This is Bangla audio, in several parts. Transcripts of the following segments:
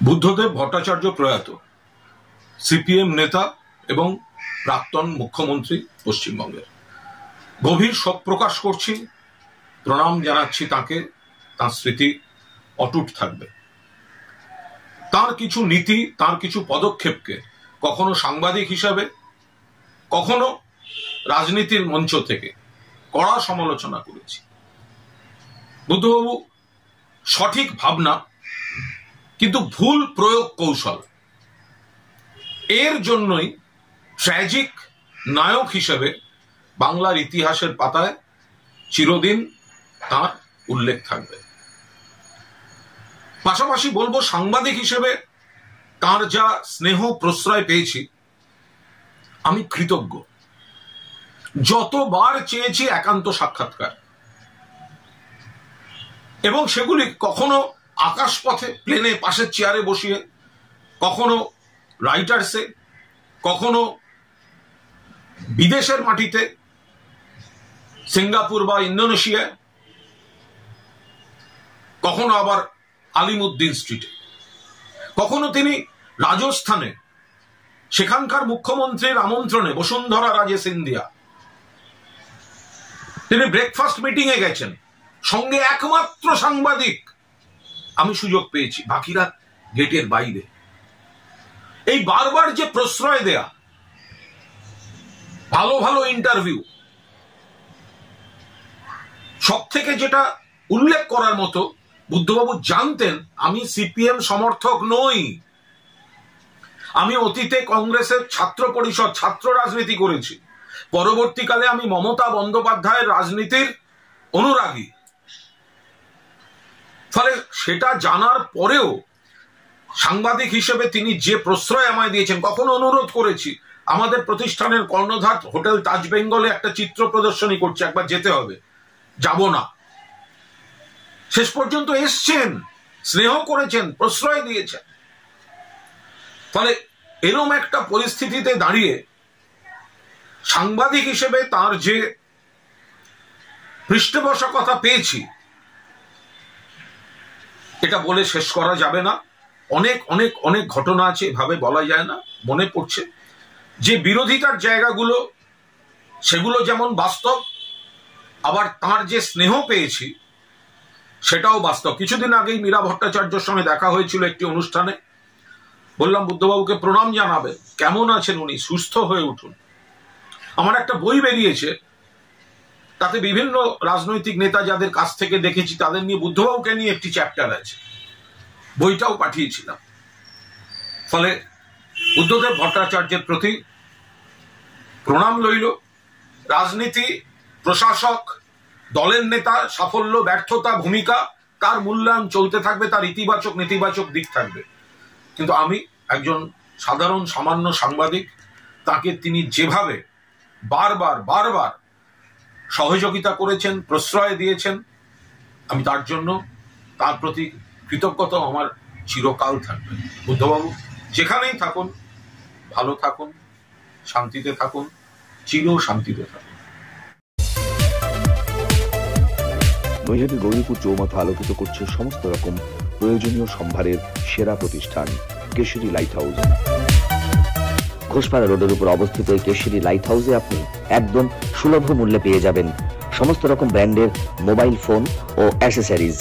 বুদ্ধদেব ভট্টাচার্য প্রয়াত, সিপিএম নেতা এবং প্রাক্তন মুখ্যমন্ত্রী পশ্চিমবঙ্গের। গভীর শোক প্রকাশ করছি, প্রণাম জানাচ্ছি তাকে। তার স্মৃতি অটুট থাকবে। তার কিছু নীতি, তার কিছু পদক্ষেপকে কখনো সাংবাদিক হিসাবে, কখনো রাজনীতির মঞ্চ থেকে কড়া সমালোচনা করেছি। বুদ্ধবাবু সঠিক ভাবনা, কিন্তু ভুল প্রয়োগ কৌশল, এর জন্যই ট্র্যাজিক নায়ক হিসেবে বাংলার ইতিহাসের পাতায় চিরদিন তার উল্লেখ থাকবে। পাশাপাশি বলবো, সাংবাদিক হিসেবে তার যা স্নেহ প্রশ্রয় পেয়েছি, আমি কৃতজ্ঞ। যতবার চেয়েছি একান্ত সাক্ষাৎকার, এবং সেগুলি কখনো আকাশপথে প্লেনে পাশের চেয়ারে বসিয়ে, কখনো রাইটার্সে, কখনো বিদেশের মাটিতে, সিঙ্গাপুর বা ইন্দোনেশিয়ায়, কখনো আবার আলিমুদ্দিন স্ট্রিটে, কখনো তিনি রাজস্থানে সেখানকার মুখ্যমন্ত্রীর আমন্ত্রণে বসুন্ধরা রাজে সিন্ধিয়া তিনি ব্রেকফাস্ট মিটিং এ গেছেন, সঙ্গে একমাত্র সাংবাদিক আমি সুযোগ পেয়েছি, বাকিরা গেটের বাইরে। এই বারবার যে প্রশ্রয় দেয়া, ভালো ভালো ইন্টারভিউ, সব থেকে যেটা উল্লেখ করার মতো, বুদ্ধবাবু জানতেন আমি সিপিএম সমর্থক নই। আমি অতীতে কংগ্রেসের ছাত্র পরিষদ, ছাত্র রাজনীতি করেছি। পরবর্তীকালে আমি মমতা বন্দ্যোপাধ্যায়ের রাজনীতির অনুরাগী। ফলে সেটা জানার পরেও সাংবাদিক হিসেবে তিনি যে প্রশ্রয় আমায় দিয়েছেন, কখনো অনুরোধ করেছি, আমাদের প্রতিষ্ঠানের কর্ণধার হোটেল তাজ বেঙ্গলে একটা চিত্র প্রদর্শনী করছে, একবার যেতে হবে, যাব না। শেষ পর্যন্ত এসছেন, স্নেহ করেছেন, প্রশ্রয় দিয়েছেন। ফলে এরকম একটা পরিস্থিতিতে দাঁড়িয়ে সাংবাদিক হিসেবে তার যে পৃষ্ঠপোষকতা পেয়েছি, এটা বলে শেষ করা যাবে না। অনেক অনেক অনেক ঘটনা আছে, এভাবে বলা যায় না। মনে পড়ছে যে বিরোধিতার জায়গাগুলো, সেগুলো যেমন বাস্তব, আবার তার যে স্নেহ পেয়েছি সেটাও বাস্তব। কিছুদিন আগেই মীরা ভট্টাচার্যের সঙ্গে দেখা হয়েছিল একটি অনুষ্ঠানে। বললাম, বুদ্ধবাবুকে প্রণাম জানাবে, কেমন আছেন উনি, সুস্থ হয়ে উঠুন। আমার একটা বই বেরিয়েছে, তাতে বিভিন্ন রাজনৈতিক নেতা যাদের কাছ থেকে দেখেছি তাদের নিয়ে, বুদ্ধবাবুকে নিয়ে একটি চ্যাপ্টার আছে, বইটাও পাঠিয়েছিলাম। ফলে বুদ্ধদেব ভট্টাচার্যের প্রতি প্রণাম রইল। রাজনীতি, প্রশাসক, দলের নেতা, সাফল্য, ব্যর্থতা, ভূমিকা, তার মূল্যায়ন চলতে থাকবে, তার ইতিবাচক নেতিবাচক দিক থাকবে। কিন্তু আমি একজন সাধারণ সামান্য সাংবাদিক, তাকে তিনি যেভাবে বারবার বারবার সহযোগিতা করেছেন, প্রশ্রয় দিয়েছেন, আমি তার জন্য, তার প্রতি কৃতজ্ঞতা আমার চিরকাল থাকবে। বুদ্ধবাবু যেখানেই থাকুন, ভালো থাকুন, শান্তিতে থাকুন, চির শান্তিতে থাকুন। নৈহাটি গৌরীপুর চৌমাথা আলোকিত করছে সমস্ত রকম প্রয়োজনীয় সম্ভারের সেরা প্রতিষ্ঠান কেশরী লাইট হাউস। ঘোষপাড়া রোডের উপর অবস্থিত এই কেশরী লাইট হাউসে আপনি একদম সুলভ মূল্যে পেয়ে যাবেন সমস্ত রকম ব্র্যান্ডের মোবাইল ফোন ও অ্যাসেসরিজ,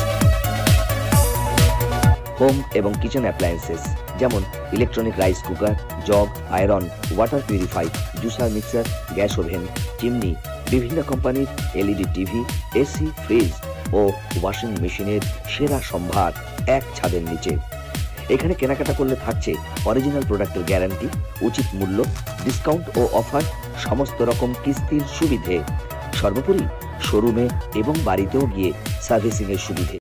হোম এবং কিচেন অ্যাপ্লায়েন্সেস, যেমন electronic rice cooker, jug, iron, water purify, juicer, mixer, gas oven, chimney, বিভিন্ন কোম্পানির এলইডি টিভি, এসি, ফ্রিজ ও ওয়াশিং মেশিনের সেরা সম্ভার এক ছাদের নিচে। এখানে কেনাকাটা করলে থাকছে অরিজিনাল প্রোডাক্টের গ্যারান্টি, উচিত মূল্য, ডিসকাউন্ট ও অফার, সমস্ত রকম কিস্তির সুবিধে, সর্বোপরি শোরুমে এবং বাড়িতেও গিয়ে সার্ভিসিং এর সুবিধে।